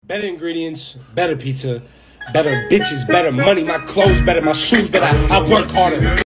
Better ingredients, better pizza, better bitches, better money, my clothes better, my shoes better. I work harder.